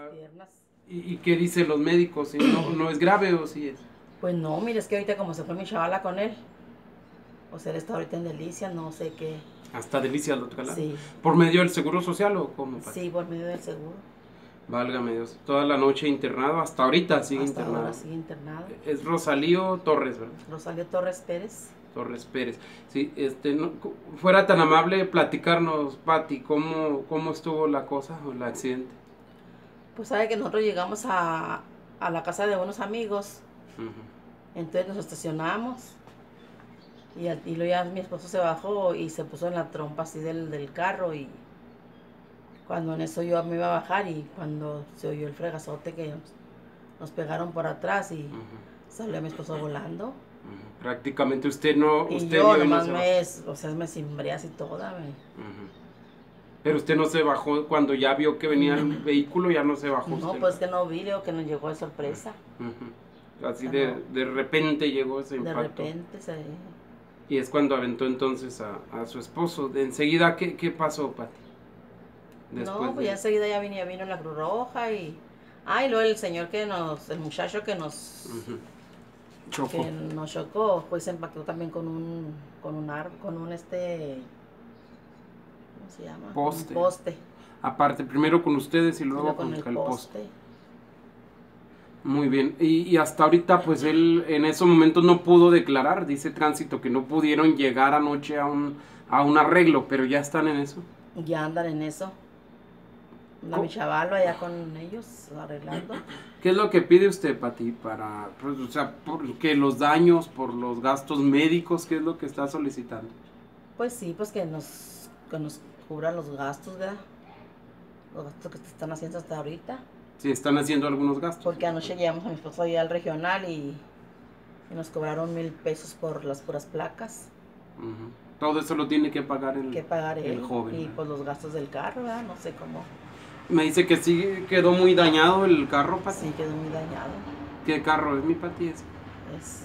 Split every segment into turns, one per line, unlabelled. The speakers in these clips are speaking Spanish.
piernas.
¿Y qué dicen los médicos? ¿Si no es grave o si es?
Pues no, mire, es que ahorita como se fue mi chavala con él, o sea, él está ahorita en Delicia, no sé qué.
Hasta Delicia al otro lado.
Sí,
¿Por medio del Seguro Social o cómo, Pati?
sí, por medio del seguro.
Válgame Dios. Toda la noche internado, hasta ahorita sigue
Hasta
internado.
ahora sigue internado.
Es Rosalío Torres, ¿verdad?
Rosalío Torres Pérez.
Torres Pérez. Sí, fuera tan amable platicarnos, Pati, cómo estuvo la cosa o el accidente.
Pues sabe que nosotros llegamos a la casa de unos amigos,
Ujú.
entonces nos estacionamos y luego ya mi esposo se bajó y se puso en la trompa así del carro y cuando en eso yo me iba a bajar y cuando se oyó el fregazote que nos pegaron por atrás y
Ujú.
salió mi esposo volando.
Ujú. Prácticamente usted no,
Y
usted
yo
vio y no
nomás
se bajó.
o sea, me cimbré así toda.
Ujú. Pero usted no se bajó cuando ya vio que venía el vehículo, ya no se bajó
No,
usted.
pues que no vi, digo que nos llegó de sorpresa.
Ujú. Así
O sea,
de repente llegó ese
de
impacto.
repente se...
Y es cuando aventó entonces a su esposo. De enseguida, ¿qué pasó, Pati?
No, pues ya enseguida ya vino la Cruz Roja y... Ah, y luego el señor el muchacho
Ujú. Chocó.
que nos chocó, pues se impactó también con un ¿cómo se llama?
Poste.
Un poste.
Aparte, primero con ustedes y
Y
luego
luego con
contra
el
el poste.
poste.
Muy bien. Y hasta ahorita, pues él en esos momentos no pudo declarar, dice Tránsito, que no pudieron llegar anoche a un arreglo, pero ya están en eso.
Ya andan en eso. Anda mi chavalo allá con ellos arreglando.
¿Qué es lo que pide usted, Pati, para, pues, o sea, porque los daños, por los gastos médicos, qué es lo que está solicitando?
Pues sí, pues que nos cubran los gastos, ¿verdad? Los gastos que se están haciendo hasta ahorita.
Si están haciendo algunos gastos.
Porque anoche llevamos a mi esposo allá al regional y nos cobraron 1,000 pesos por las puras placas.
Ujú. Todo eso lo tiene que pagar
él
el joven.
y pues los gastos del carro, ¿verdad? No sé cómo.
Me dice que sí quedó muy dañado el carro, Pati.
Sí, quedó muy dañado.
¿Qué carro es mi Pati?
Es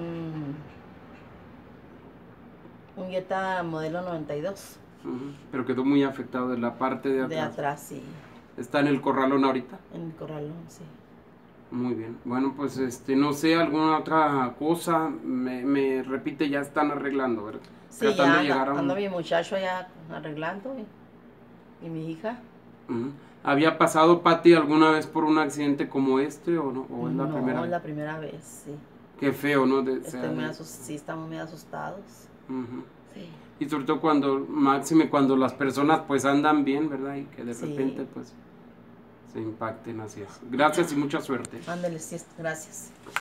un Jetta modelo 92.
Ujú. Pero quedó muy afectado de la parte de atrás.
De atrás, sí.
¿Está en el corralón ahorita?
En el corralón, sí.
Muy bien. Bueno, pues no sé, alguna otra cosa. Me repite, ya están arreglando, ¿verdad?
Sí,
Tratando de
ya
llegar a
anda mi muchacho allá arreglando y mi hija.
Ujú. ¿Había pasado, Pati, alguna vez por un accidente como este o no? ¿O es la primera
No,
vez?
es la primera vez, sí.
Qué feo, ¿no?
Sí, estamos muy asustados.
Ujú.
Sí.
Y sobre todo máxime cuando las personas pues andan bien, ¿verdad? Y que de
Sí.
repente pues se impacten, así es. Gracias y mucha suerte.
Ándale, sí, gracias.